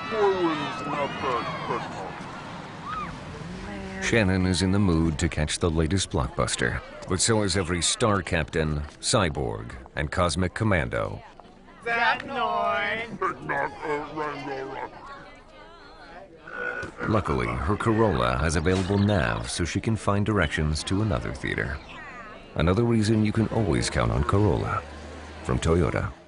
Shannon is in the mood to catch the latest blockbuster, but so is every Star Captain, Cyborg, and Cosmic Commando. That noise! Luckily, her Corolla has available nav so she can find directions to another theater. Another reason you can always count on Corolla from Toyota.